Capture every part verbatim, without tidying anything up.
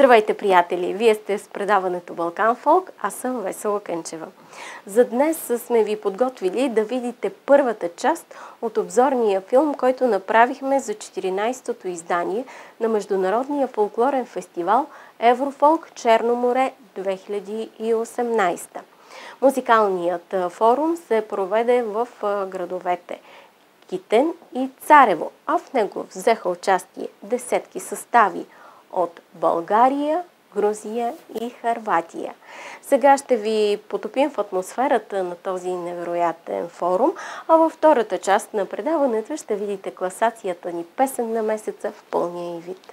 Здравейте, приятели! Вие сте с предаването Балкан Фолк, аз съм Весела Кънчева. За днес сме ви подготвили да видите първата част от обзорния филм, който направихме за четиринайсетото издание на Международния фолклорен фестивал Еврофолк Черно море две хиляди и осемнайсета. Музикалният форум се проведе в градовете Китен и Царево, а в него взеха участие десетки състави от България, Грузия и Хърватия. Сега ще ви потопим в атмосферата на този невероятен форум, а във втората част на предаването ще видите класацията ни песен на месеца в пълния й вид.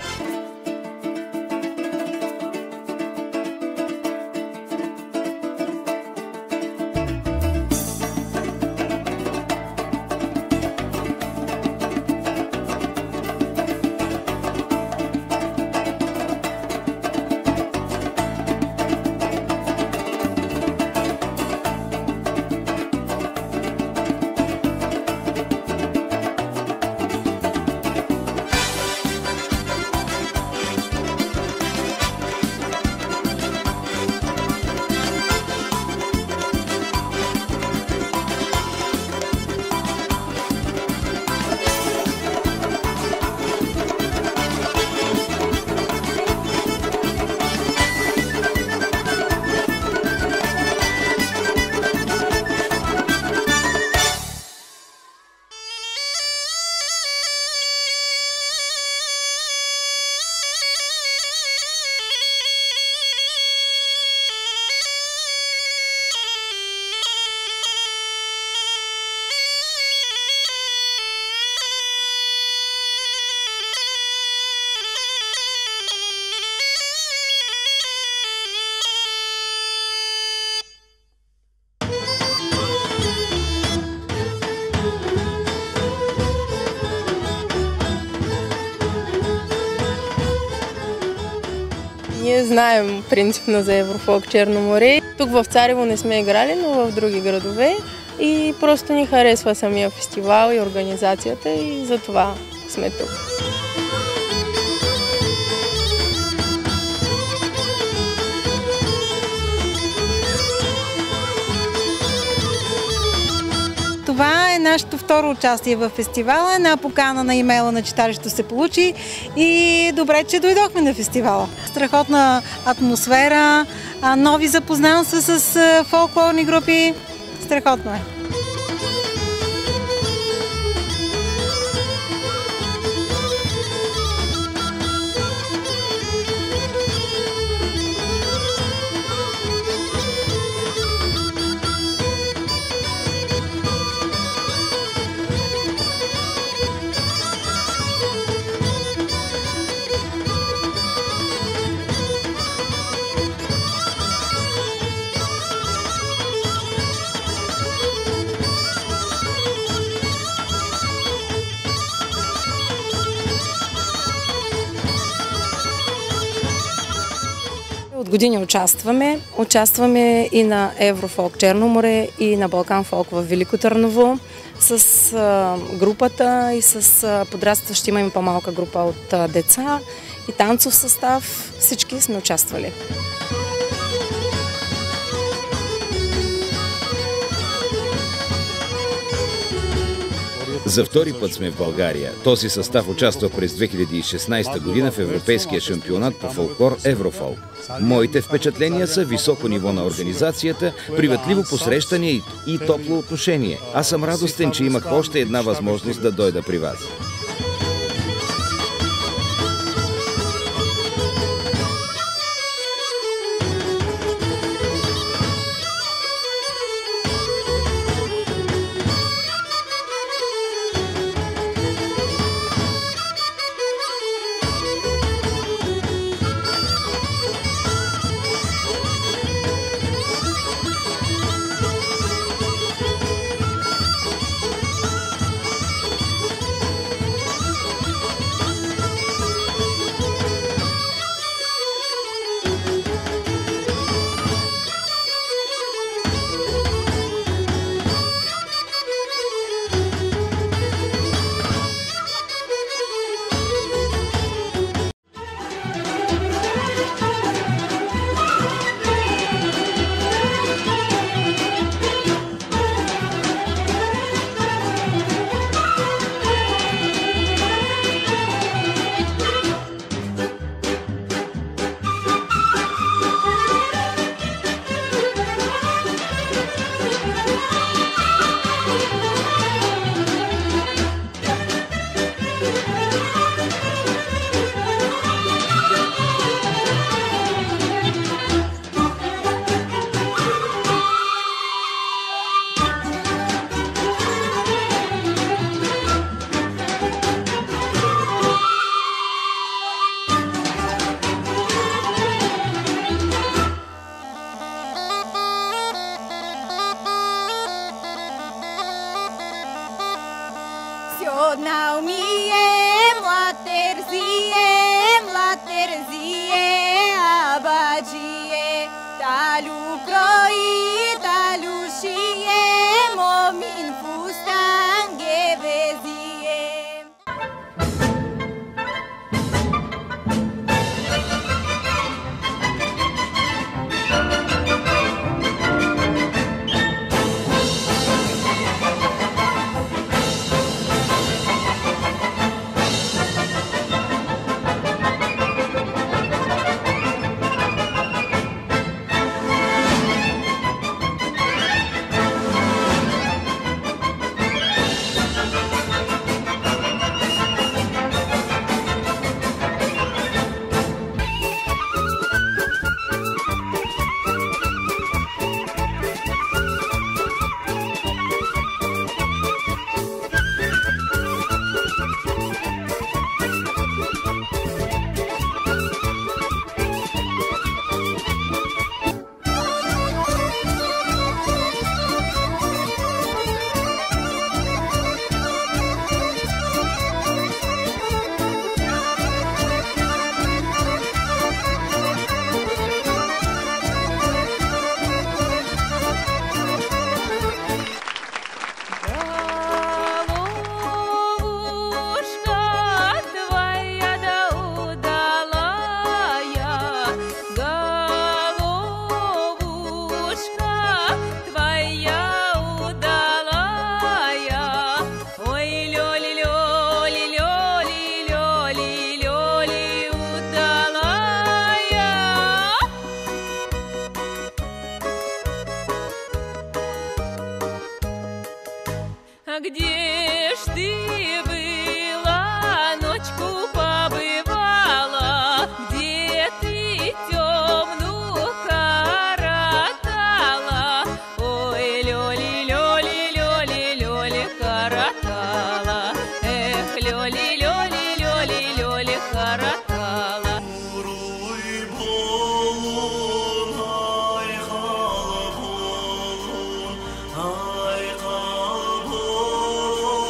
Ние знаем принципно за Еврофолк Черно море. Тук в Царево не сме играли, но в други градове. И просто ни харесва самия фестивал и организацията и затова сме тук. Това е нашето второ участие в фестивала. Една покана на имейла на читалището се получи и добре, че дойдохме на фестивала. Страхотна атмосфера, нови запознанства с фолклорни групи. Страхотно е. От години участваме. Участваме и на Еврофолк Черно море, и на Балкан Фолк в Велико Търново с а, групата и с а, подрастващи. Имаме по-малка група от а, деца и танцов състав. Всички сме участвали. За втори път сме в България. Този състав участва през две хиляди и шестнайсета година в Европейския шампионат по фолклор Еврофолк. Моите впечатления са високо ниво на организацията, приветливо посрещане и топло отношение. Аз съм радостен, че имах още една възможност да дойда при вас. Одна умие, млатерзие, млатерзие, абаджие, талю крои, талю шие, момин фустан гевезие. Где ж ты была, ночку побывала, где ты темную коротала? Ой, лёли, лёли, лёли, лёли коротала, эх, лёли, лёли, лёли, лёли коротала. Oh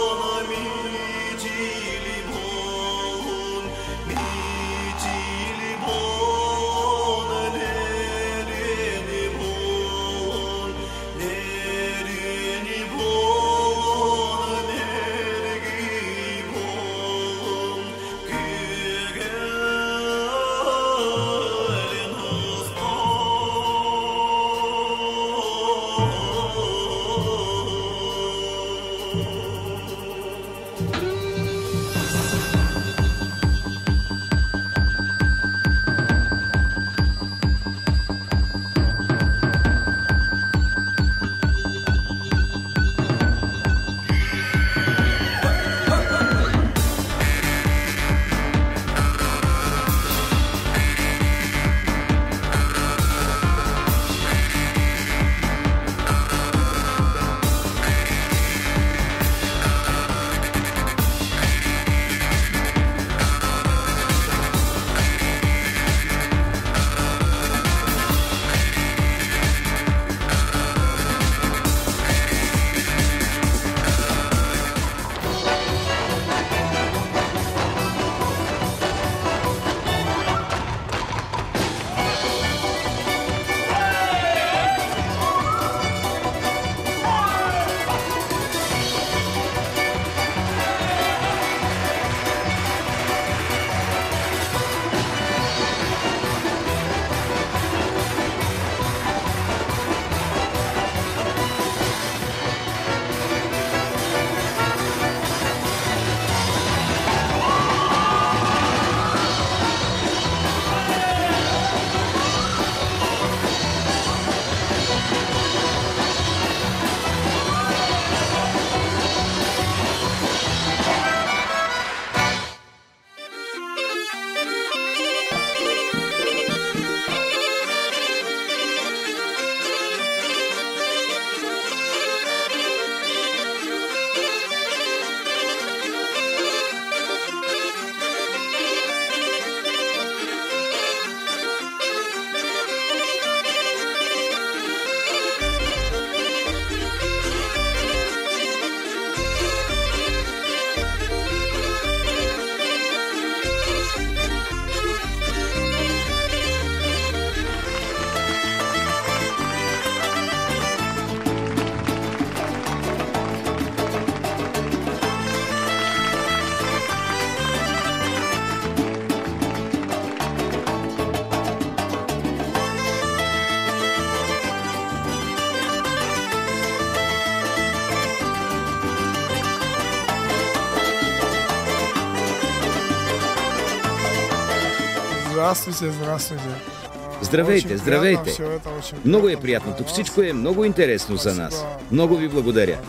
Здравствуйте, здравствуйте. Здравейте, здравейте. Много е приятно тук. Всичко е много интересно за нас. Много ви благодаря.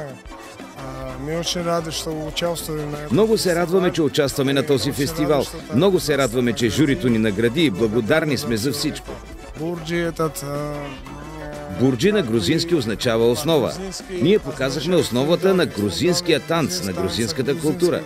Много се радваме, че участваме на този фестивал. Много се радваме, че журито ни награди и благодарни сме за всичко. Бурджи на грузински означава основа. Ние показахме основата на грузинския танц, на грузинската култура.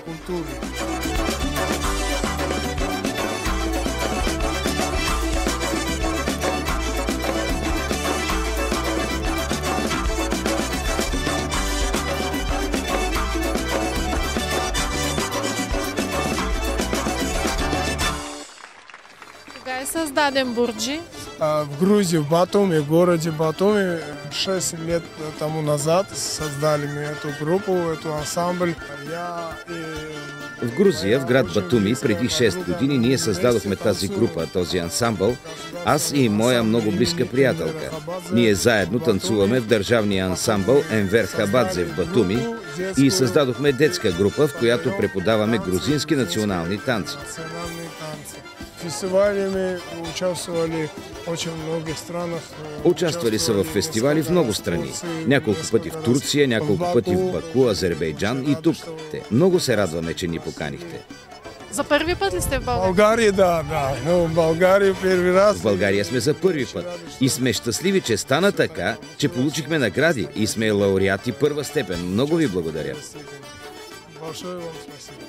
Кога е създаден Бурджи? В Грузии, в Батуми, в городе Батуми, шесть лет тому назад создали мы эту группу, эту ансамбль. Я и... В Грузия, в град Батуми, преди шест години ние създадохме тази група, този ансамбъл, аз и моя много близка приятелка. Ние заедно танцуваме в държавния ансамбъл Енвер Хабадзе в Батуми и създадохме детска група, в която преподаваме грузински национални танци. Фестивалями участвовали очень много странах. Участвали са в фестивали в много страни. Няколко пъти в Турция, няколко пъти в Баку, Азербайджан и тук. Много се радваме, че ни поканихте. За първи път ли сте в България? България, да, да. Но в България първи раз. В България сме за първи път. И сме щастливи, че стана така, че получихме награди и сме лауреати първа степен. Много ви благодаря. Большое вам спасибо.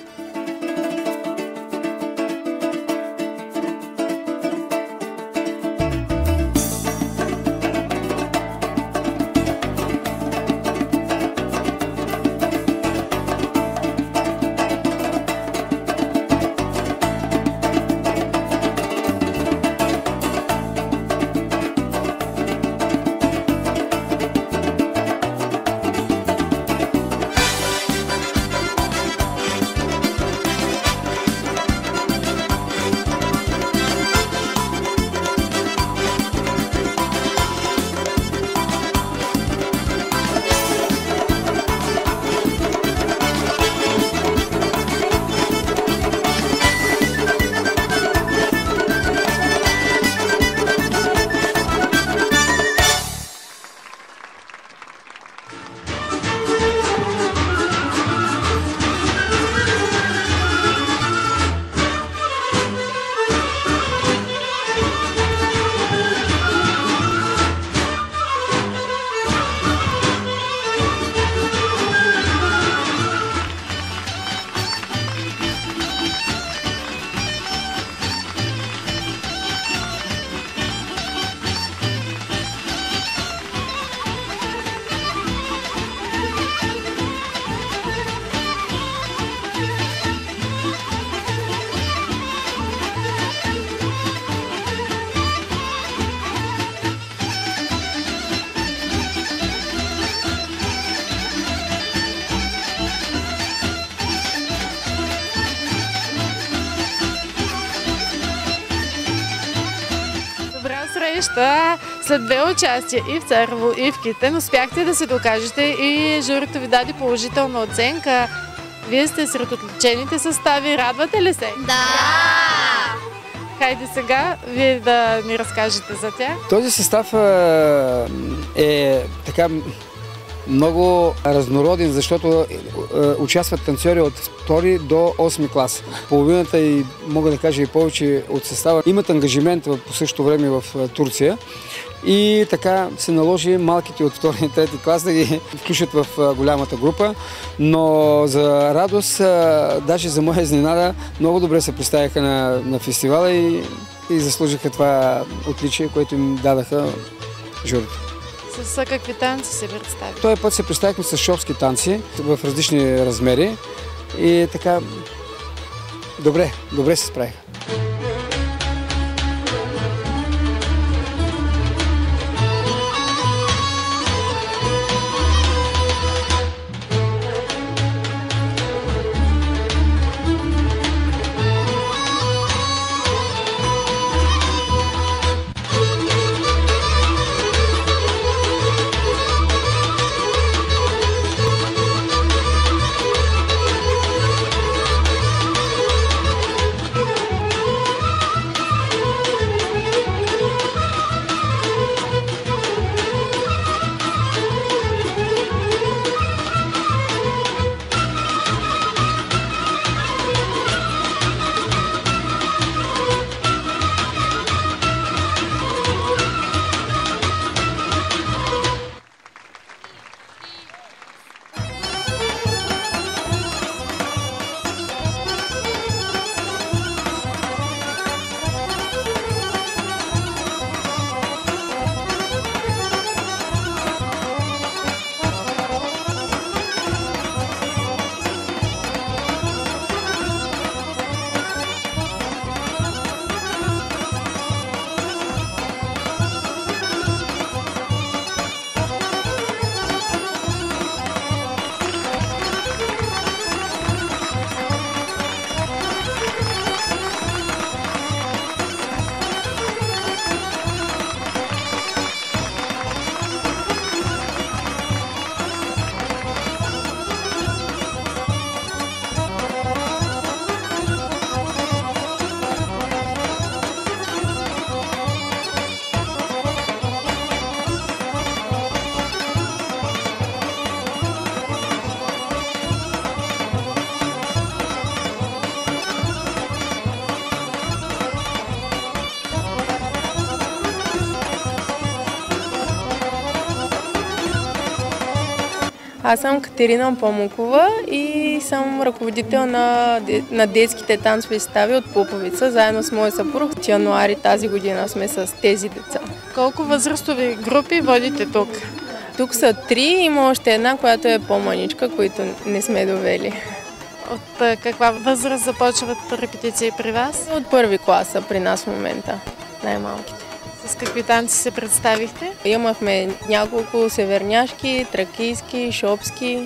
Среща след две участия и в Царево, и в Китен успяхте да се докажете и журито ви даде положителна оценка. Вие сте сред отличените състави. Радвате ли се? Да! Хайде сега вие да ни разкажете за тях. Този състав е така много разнороден, защото участват танцори от втори до осми клас. Половината и мога да кажа и повече от състава имат ангажимент по същото време в Турция и така се наложи малките от втори и трети клас да ги включат в голямата група, но за радост, даже за моя изненада, много добре се представиха на, на фестивала и, и заслужиха това отличие, което им дадаха журито. С какви танци се представи? Този път се представихме с шопски танци в различни размери и така добре, добре се справиха. Аз съм Катерина Помукова и съм ръководител на, на детските танцови състави от Пуповица. Заедно с моя съпруг в януари тази година сме с тези деца. Колко възрастови групи водите тук? Тук са три, има още една, която е по-маничка, които не сме довели. От каква възраст започват репетиции при вас? От първи клас са при нас в момента, най-малките. С какви танци се представихте? Имахме няколко северняшки, тракийски, шопски.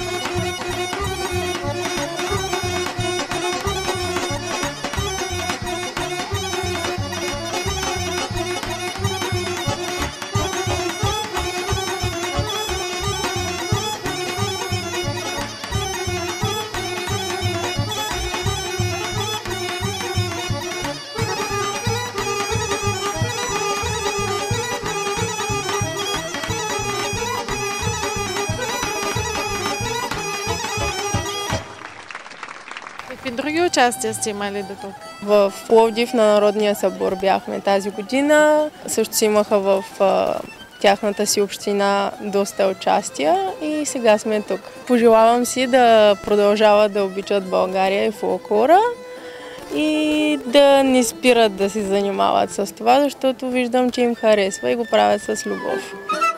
Какви други участия сте имали до тук? В Пловдив на Народния събор бяхме тази година. Също си имаха в а, тяхната си община доста участия и сега сме тук. Пожелавам си да продължават да обичат България и фолклора и да не спират да се занимават с това, защото виждам, че им харесва и го правят с любов.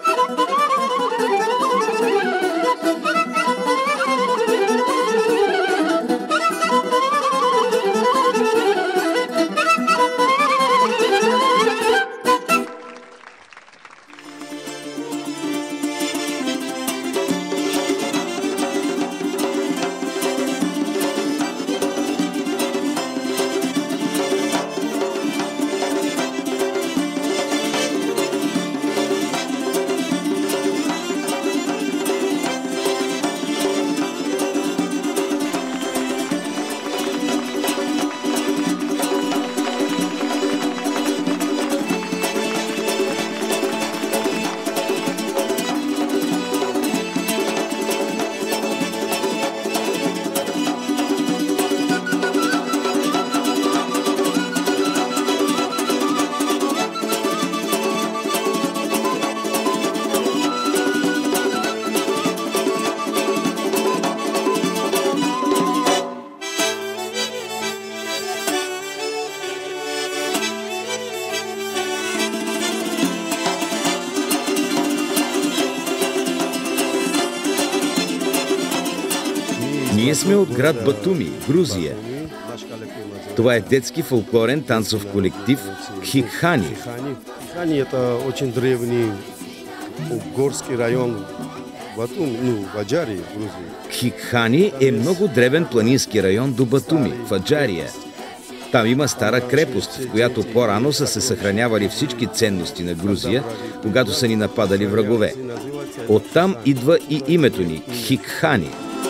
Ние сме от град Батуми, Грузия. Това е детски фолклорен танцов колектив Кхикхани. Кхикхани – это очень древний горский район Батуми, ну, в Аджарии, в Грузии. Кхикхани е много древен планински район до Батуми, в Аджария. Там има стара крепост, в която по-рано са се съхранявали всички ценности на Грузия, когато са ни нападали врагове. Оттам идва и името ни – Кхикхани.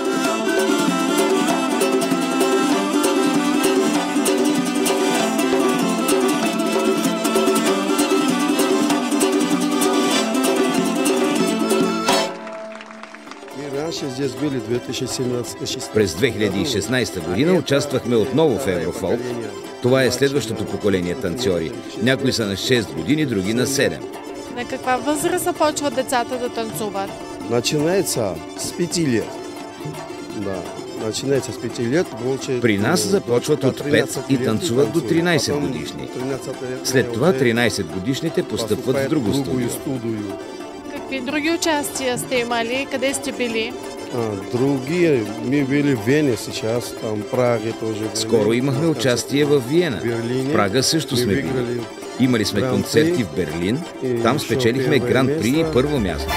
През две хиляди и шестнадесета година участвахме отново в Еврофолк. Това е следващото поколение танцори. Някои са на шест години, други на седем. На каква възраст започват децата да танцуват? Начинается с пяти лет. Да. Начинается с пяти лет. При нас започват от пет и танцуват до тринадесет годишни. След това тринадесет годишните постъпват в друго студио. Какви други участия сте имали? Къде сте били? А, други, ми били в Вене сейчас, там Прага тоже. Скоро имахме участие в Виена. В Прага също сме били. Имали сме концерти в Берлин. Там спечелихме Гран-при и първо място.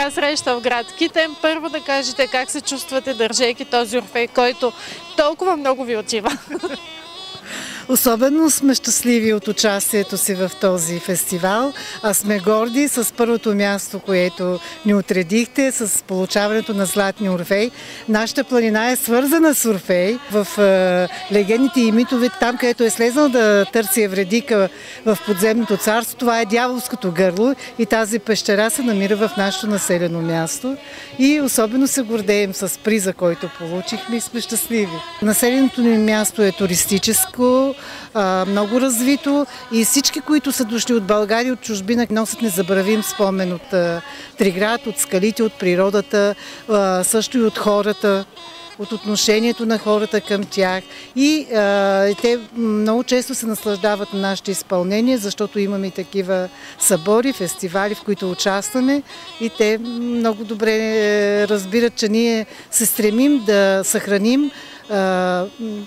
една среща в град Китен. Първо да кажете как се чувствате, държейки този Орфей, който толкова много ви отива. Особено сме щастливи от участието си в този фестивал, а сме горди с първото място, което ни отредихте, с получаването на Златни Орфей. Нашата планина е свързана с Орфей. В е, легендите и митове, там където е слезнал да търси Евредика в подземното царство, това е дяволското гърло и тази пещера се намира в нашето населено място. И особено се гордеем с приза, който получихме и сме щастливи. Населеното ни място е туристическо, много развито и всички, които са дошли от България, от чужбина, носят незабравим спомен от Триград, от скалите, от природата, също и от хората, от отношението на хората към тях. И а, те много често се наслаждават на нашите изпълнения, защото имаме и такива събори, фестивали, в които участваме и те много добре разбират, че ние се стремим да съхраним а,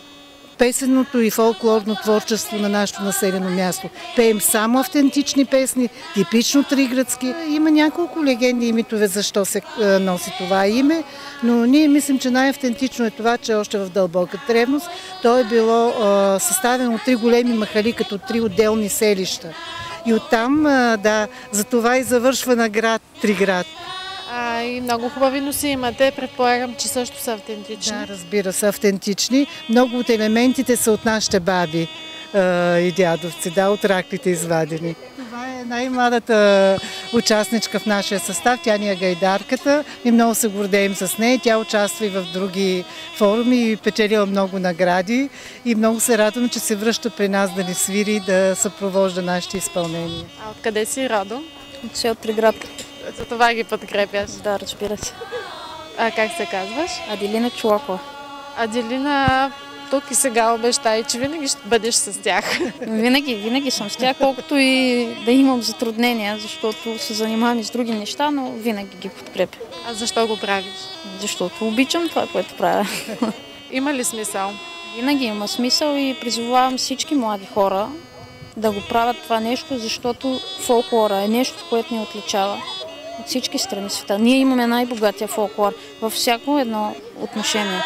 песенното и фолклорно творчество на нашето населено място. Пеем само автентични песни, типично триградски. Има няколко легенди и митове защо се носи това име, но ние мислим, че най-автентично е това, че още в дълбока древност то е било а, съставено от три големи махали, като три отделни селища. И оттам, а, да, за това и завършва на град Триград. А, и много хубави носи имате, предполагам, че също са автентични. Да, разбира се, автентични. Много от елементите са от нашите баби а, и дядовци, да, от раклите извадени. Това е най-младата участничка в нашия състав, тя ни е гайдарката и много се гордеем с нея. Тя участва и в други форуми и печелила много награди и много се радвам, че се връща при нас да ни свири и да съпровожда нашите изпълнения. А откъде си родом? От село Триград. За това ги подкрепяш? Да, разбира се. А как се казваш? Аделина Чулакова. Аделина, тук и сега обещай, че винаги ще бъдеш с тях. Винаги, винаги съм с тях, колкото и да имам затруднения, защото се занимавам и с други неща, но винаги ги подкрепя. А защо го правиш? Защото обичам това, което правя. Има ли смисъл? Винаги има смисъл и призовавам всички млади хора да го правят това нещо, защото фолклора е нещо, което ни отличава от всички страни света. Ние имаме най-богатия фолклор във всяко едно отношение.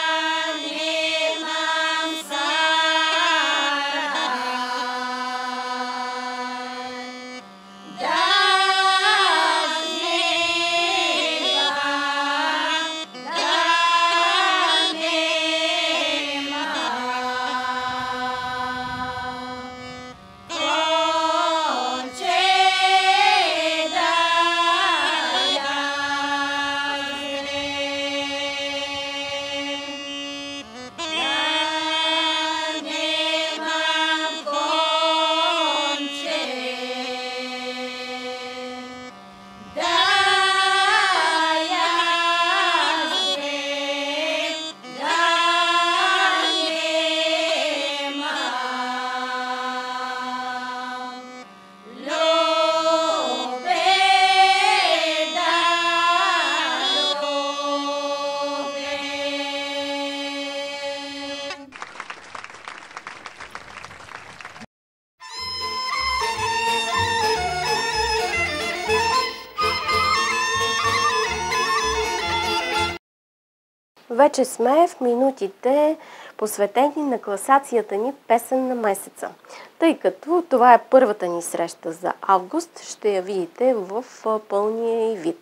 Вече сме в минутите, посветени на класацията ни Песен на месеца. Тъй като това е първата ни среща за август, ще я видите в пълния й вид.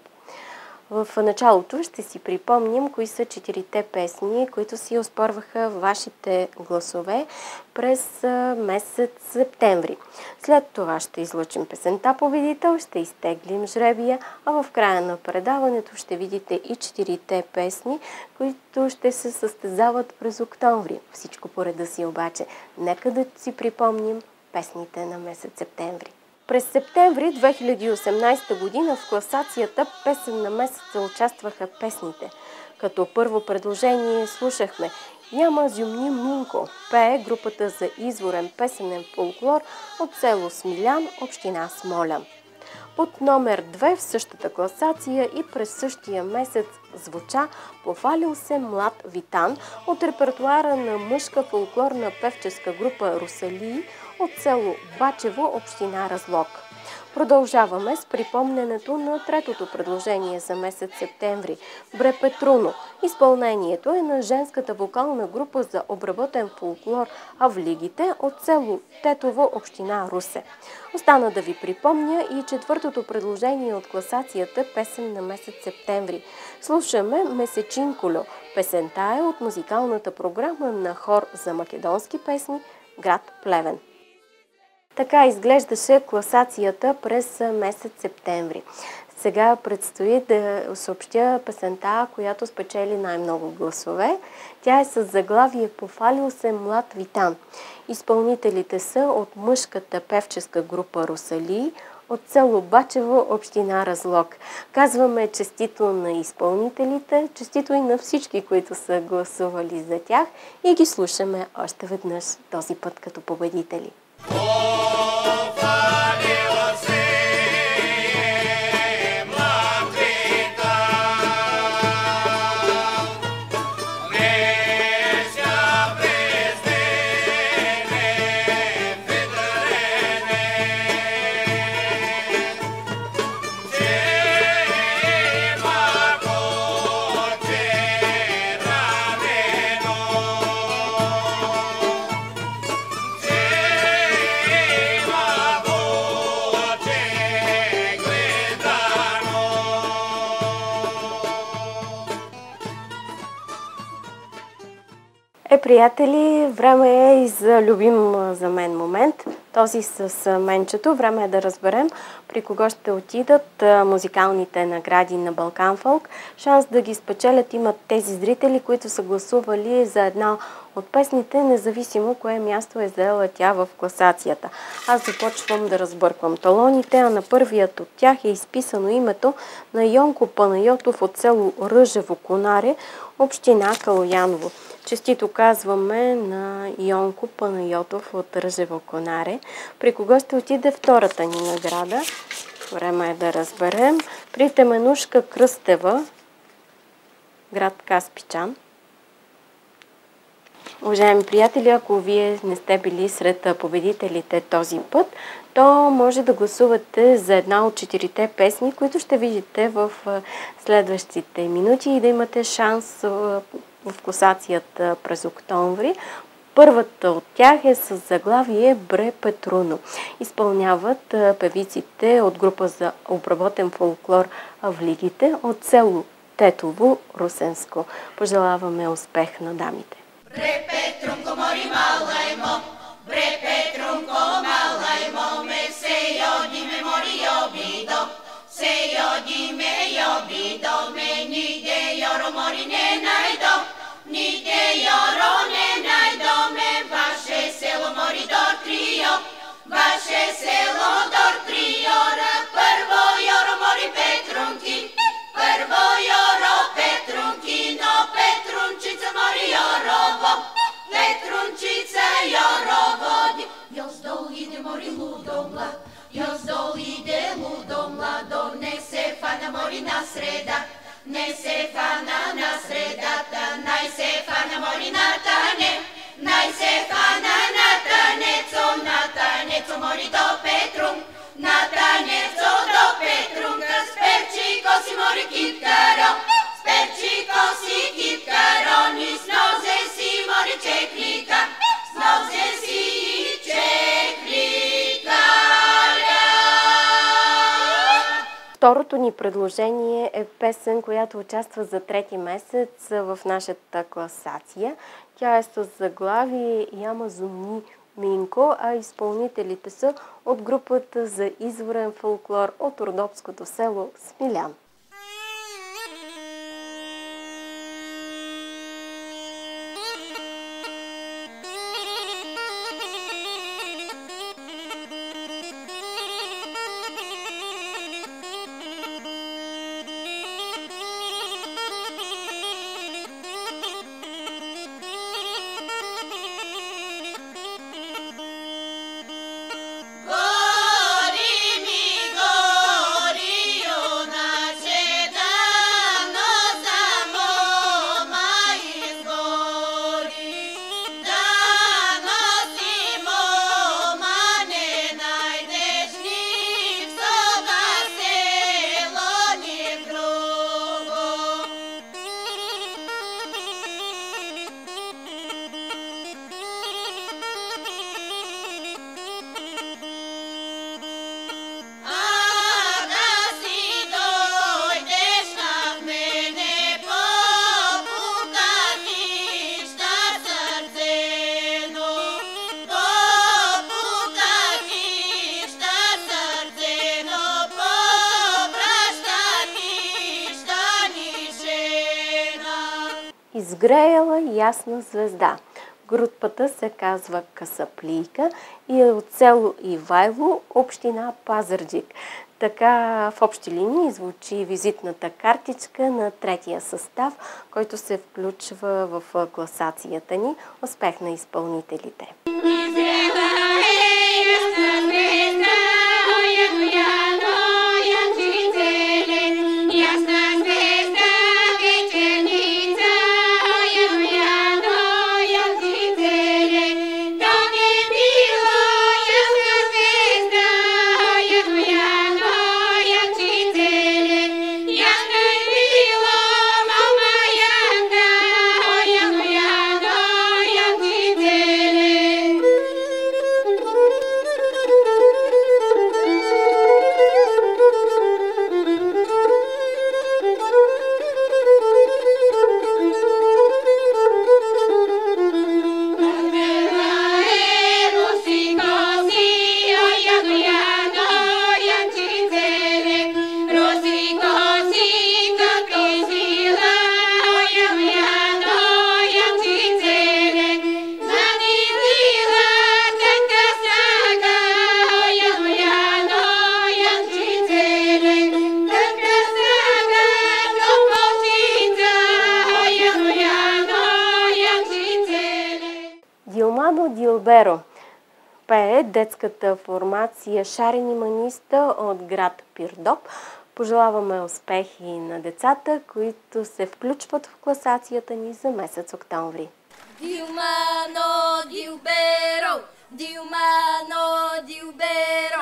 В началото ще си припомним кои са четирите песни, които си оспорваха вашите гласове през месец септември. След това ще излъчим песента победител, ще изтеглим жребия, а в края на предаването ще видите и четирите песни, които ще се състезават през октомври. Всичко по реда си обаче. Нека да си припомним песните на месец септември. През септември две хиляди и осемнадесета година в класацията Песен на месеца участваха песните. Като първо предложение слушахме "Яма зюмни Минко", пее групата за изворен песенен фолклор от село Смилян, община Смолян. От номер две в същата класация и през същия месец звуча "Пофалил се млад Витан" от репертуара на мъжка фолклорна певческа група Русалии от село Бачево, община Разлог. Продължаваме с припомненето на третото предложение за месец септември – Бре Петруно. Изпълнението е на женската вокална група за обработен фолклор Авлигите от село Тетово, община Русе. Остана да ви припомня и четвъртото предложение от класацията песен на месец септември. Слушаме Месечинколо. Песента е от музикалната програма на хор за македонски песни град Плевен. Така изглеждаше класацията през месец септември. Сега предстои да съобщя песента, която спечели най-много гласове. Тя е с заглавие "Пофалил се млад Витан". Изпълнителите са от мъжката певческа група Русалии от село Бачево, община Разлог. Казваме честито на изпълнителите, честито и на всички, които са гласували за тях, и ги слушаме още веднъж, този път като победители. Е, приятели, време е и за любим за мен момент. Този с Менчето. Време е да разберем при кого ще отидат музикалните награди на Балкан Фолк. Шанс да ги спечелят имат тези зрители, които са гласували за една от песните, независимо кое място е заела тя в класацията. Аз започвам да разбърквам талоните, а на първият от тях е изписано името на Йонко Панайотов от село Ръжево, Конаре, община Калояново. Честито казваме на Йонко Панайотов от Ръжево, Конаре. При кого ще отиде втората ни награда? Време е да разберем. При Теменушка Кръстева, град Каспичан. Уважаеми приятели, ако вие не сте били сред победителите този път, то може да гласувате за една от четирите песни, които ще видите в следващите минути и да имате шанс в класацията през октомври. Първата от тях е с заглавие Бре Петруно. Изпълняват певиците от група за обработен фолклор Авлигите от село Тетово, Русенско. Пожелаваме успех на дамите! Бре Петрунко мори малаймо, Бре Петрунко малаймо, ме се йоди ме мори йобидо, се йоди ме йобидо, ме ниде йоро мори не найдо, ниде йоро не найдо, ме ваше село мори дор трио, ваше село дор триора, първо йоро мори Петрунки, първо йоро Петрунки, но Петрунчица мори йорово, Петрунчица йорово, йоздол иде мори лудо млад, йоздол иде лудо младо, не се фана мори на среда, не се фана на средата, най се фана мори на тане, най се фана на танецо, на танецо мори до Петрун, на танецо до Петрунка, с перчико си мори киткаро, с перчико си киткаро, ни с нозе си мори чеклика, с нозе си чекликаля. Второто ни предложение е песен, която участва за трети месец в нашата класация. Тя е с заглавие Ямазумни Минко, а изпълнителите са от групата за изворен фолклор от родопското село Смилян. Гори ми, гори, юначе, Сгреяла ясна звезда. Групата се казва Касаплийка и е от село Ивайло, община Пазарджик. Така в общи линии звучи визитната картичка на третия състав, който се включва в класацията ни. Успех на изпълнителите! Дилмано Дилберо пее детската формация Шарени маниста от град Пирдоп. Пожелаваме успехи на децата, които се включват в класацията ни за месец октомври. Дилмано Дилберо, Дилмано Дилберо,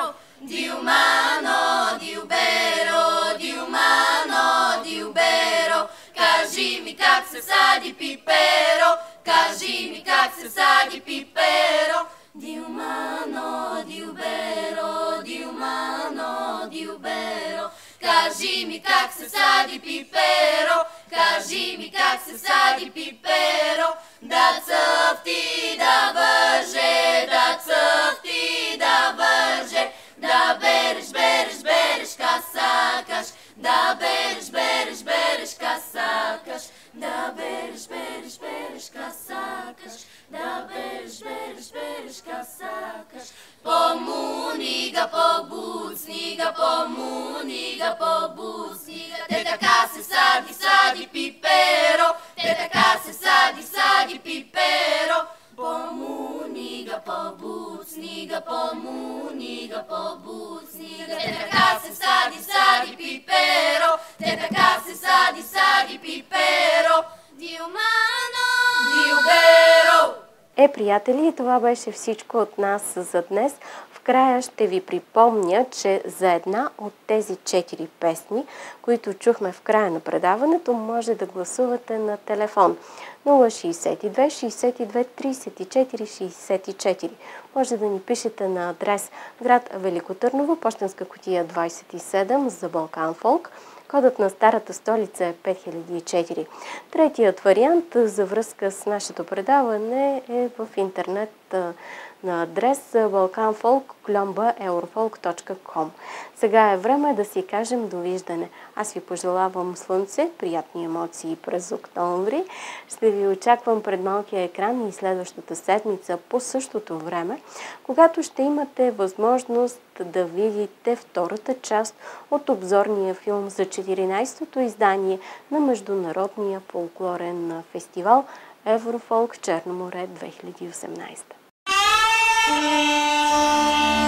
Дилмано Дилберо, Дилмано Дилберо, кажи ми как се сади пиперо, кажи ми как се сади пиперо. Дилмано Дилберо, Дилмано Дилберо, кажи ми как се сади пиперо, кажи ми как се сади пиперо. Да цъфти, да върже, да цъфти, да върже, да береш, береш, береш, касакаш, да береш, береш, береш, касакаш, да береш, береш, береш, касакаш, да береш, береш, береш, касакаш. Помуни га, побуцни га, помуни га, побуцни га, те така се сади, сади пиперо, те така се сади, сади пиперо. Помуни га, побуцни га, помуни га, побуцни га, те така се сади, сади пиперо, те така се сади, сади пиперо. Дилмано Дилберо. Е, приятели, това беше всичко от нас за днес. В края ще ви припомня, че за една от тези четири песни, които чухме в края на предаването, може да гласувате на телефон нула шейсет и две, шейсет и две, трийсет и четири, шейсет и четири. Може да ни пишете на адрес град Велико Търново, пощенска кутия двайсет и седем за Балкан Фолк. Кодът на старата столица е пет хиляди и четири. Третият вариант за връзка с нашето предаване е в интернет на адрес балканфолк кльомба еврофолк точка ком. Сега е време да си кажем довиждане. Аз ви пожелавам слънце, приятни емоции през октомври. Ще ви очаквам пред малкия екран и следващата седмица по същото време, когато ще имате възможност да видите втората част от обзорния филм за четиринайсетото издание на Международния фолклорен фестивал Еврофолк Черно море две хиляди и осемнайсета.